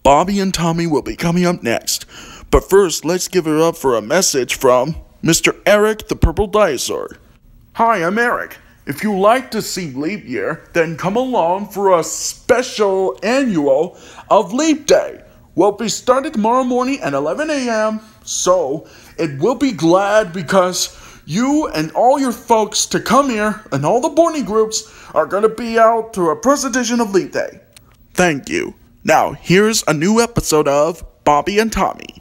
Bobby and Tommy will be coming up next. But first, let's give it up for a message from Mr. Eric the Purple Dinosaur. Hi, I'm Eric. If you like to see Leap Year, then come along for a special annual of Leap Day. We'll be starting tomorrow morning at 11 a.m. So, it will be glad because you and all your folks to come here and all the Barney groups are going to be out to a presentation of Leap Day. Thank you. Now, here's a new episode of Bobby and Tommy.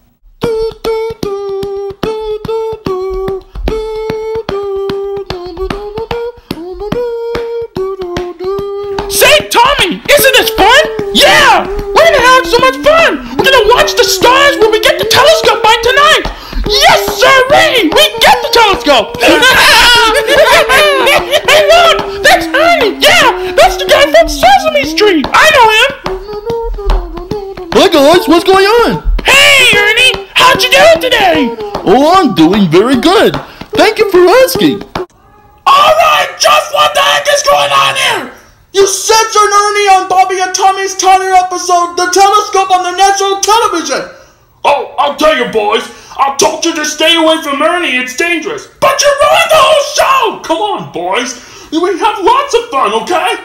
Say, Tommy, isn't this fun? Yeah, we're gonna have so much fun. We're gonna watch the stars when we get the telescope by tonight. Yes, sirree, we get the telescope. Hey, look, that's Ernie. Yeah, that's the guy from Sesame Street. I know him. Hi guys, what's going on? Hey, Ernie, how'd you do today? Oh, I'm doing very good. Thank you for asking. All right, just what the heck is going on here? You censored Ernie on Bobby and Tommy's Tiny episode, The Telescope on the national television. Oh, I'll tell you, boys. I told you to stay away from Ernie. It's dangerous. But you ruined the whole show. Come on, boys. We have lots of fun, okay?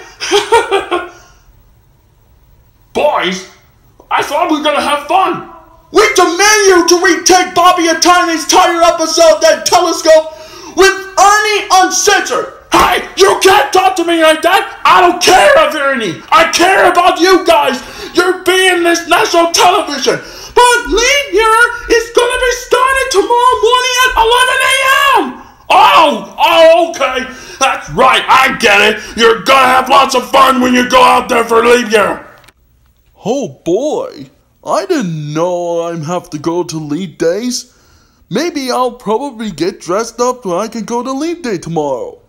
Boys, I thought we were going to have fun. We demand you to retake Bobby and Tiny's Tiny episode, The Telescope, with Ernie uncensored. Hey, you can't talk to me like that. I don't care about Ernie. I care about you guys. You're being this national television. But Leap Year is going to be starting tomorrow morning at 11 a.m. Oh, okay. That's right. I get it. You're going to have lots of fun when you go out there for Leap Year. Oh boy, I didn't know I'd have to go to Leap Days. Maybe I'll probably get dressed up so I can go to Leap Day tomorrow.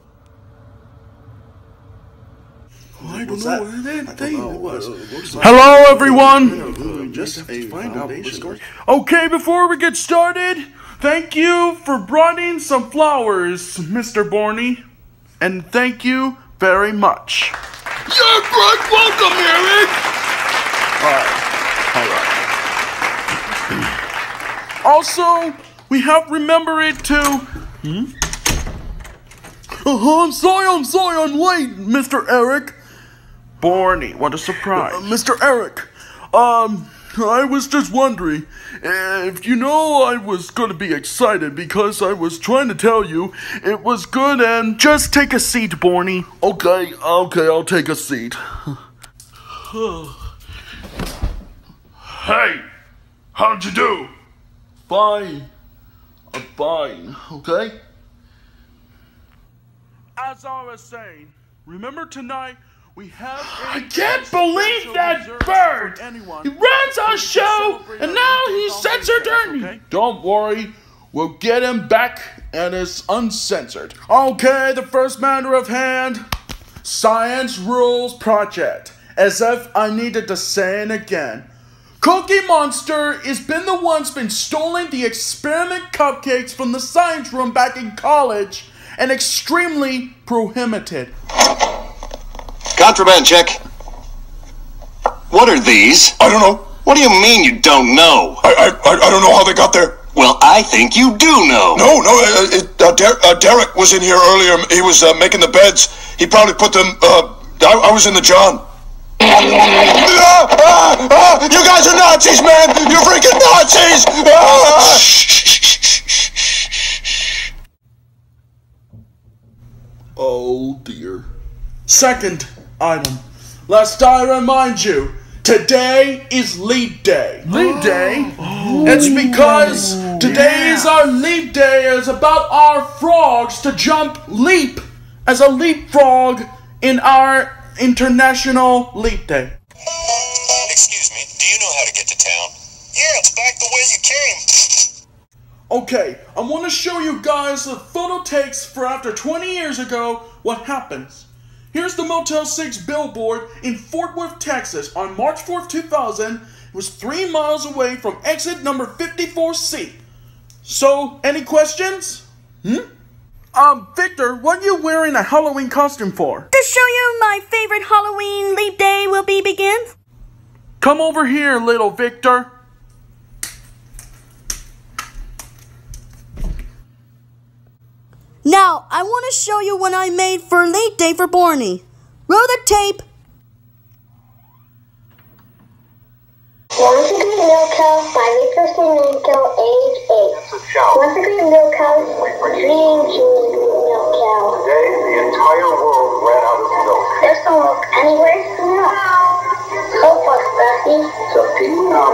I don't know what that was. Hello, everyone. Just find out what's going on. Okay, before we get started, thank you for bringing some flowers, Mr. Barney. And thank you very much. You're quite welcome, Eric. Alright. Also, we have remembered to... I'm sorry, I'm late, Mr. Eric. Barney, what a surprise. Mr. Eric, I was just wondering if you know I was going to be excited because I was trying to tell you it was good and just take a seat, Barney. Okay, I'll take a seat. Hey, how'd you do? Fine. I'm fine, okay? As I was saying, remember tonight we have... I can't believe that bird! He runs our show, and now he's censored Ernie. Okay? Don't worry, we'll get him back and it's uncensored. Okay, the first matter of hand, Science Rules Project. As if I needed to say it again. Cookie Monster has been the one's been stealing the experiment cupcakes from the science room back in college and extremely prohibited. Contraband check. What are these? I don't know. What do you mean you don't know? I don't know how they got there. Well, I think you do know. No, Derek was in here earlier. He was making the beds. He probably put them, I was in the John. You guys are Nazis, man! You're freaking Nazis! Oh dear. Second item. Lest I remind you, today is Leap Day. Leap Day? It's because today is our Leap Day. It's about our frogs to leap as a leapfrog in our International Leap Day. Excuse me, do you know how to get to town? Yeah, it's back the way you came. Okay, I want to show you guys the photo takes for after 20 years ago what happens. Here's the Motel 6 billboard in Fort Worth, Texas on March 4th, 2000. It was 3 miles away from exit number 54C. So, any questions? Victor, what are you wearing a Halloween costume for? To show you my favorite Halloween Leap Day will be begins. Come over here, little Victor. Now, I want to show you what I made for Late Day for Barney. Roll the tape. 1 degree milk cow, 5% milk cow, age 8. 1 degree milk cow, 3 inches milk cow. Today, the entire world ran out of milk. There's no milk anywhere. No. So fuck, Bessie. So people now,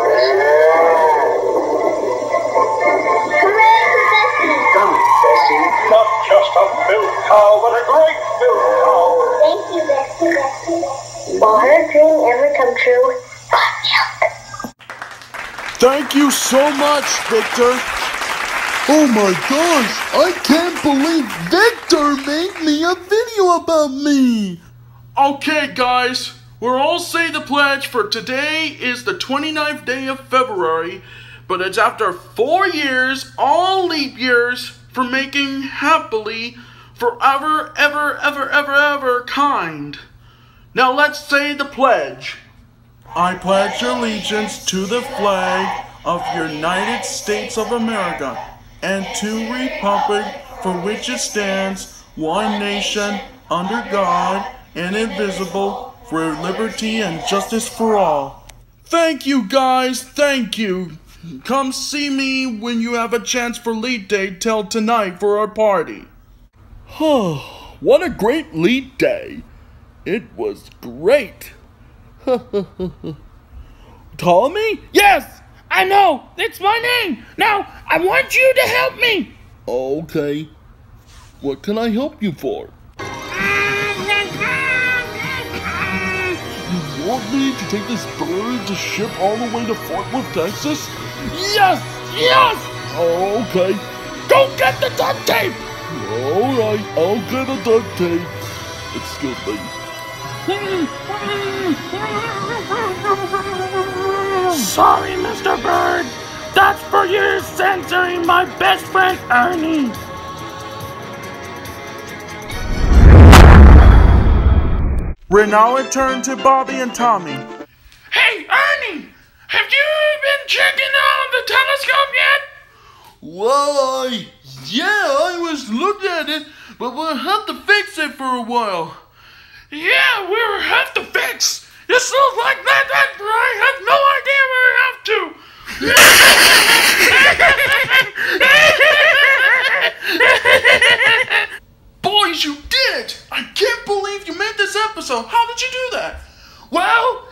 Hooray for Bessie. done it, Bessie. Not just a milk cow, but a great milk cow. Thank you, Bessie. Will her dream ever come true? Milk. Thank you so much, Victor. Oh my gosh, I can't believe Victor made me a video about me. Okay, guys, we're all say the pledge for today is the 29th day of February, but it's after 4 years, all leap years, for making happily forever, ever, ever, ever, ever kind. Now let's say the pledge. I pledge allegiance to the flag of the United States of America and to the republic for which it stands, one nation, under God, indivisible, for liberty and justice for all. Thank you, guys. Thank you. Come see me when you have a chance for Lead Day till tonight for our party. What a great lead day. It was great. Tommy? Yes, I know. It's my name. Now, I want you to help me. Okay. What can I help you for? You want me to take this bird to ship all the way to Fort Worth, Texas? Yes, yes. Okay. Go get the duct tape. Alright, I'll get a duct tape. Excuse me. Sorry, Mr. Bird. That's for you censoring my best friend Ernie. We're now returned to Bobby and Tommy. Hey, Ernie, have you been checking out the telescope yet? Why, yeah, I was looking at it, but we'll have to fix it for a while. Yeah, we'll have to fix. It sounds like that I have no idea where we have to. Boys, you did it! I can't believe you made this episode. How did you do that? Well,